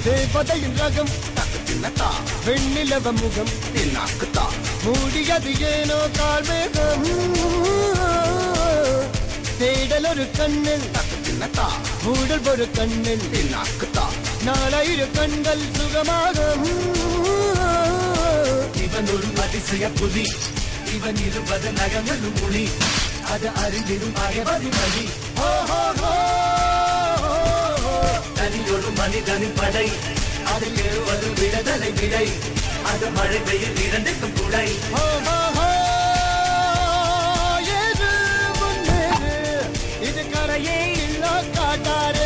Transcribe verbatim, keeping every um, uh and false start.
தேவதையின் ரகம் வெண்ணிலவ முகம் மூடியது ஏனோ கால்மேகம் தேடல் ஒரு கண்ணில் மூடல் ஒரு கண்ணில் நாளையிரு கண்கள் சுகமாக இவன் ஒரு அதிசய புலி இவன் இருபது நகங்களும் மொழி அது அறிந்திடும் அயவதி வழி தனியொரு மனிதனின் படை அதில் ஏறுவது விடுதலை விடை அது மழை பெய்யும் இரண்டுக்கும் குடை இது கரையே இல்ல காட்டாரு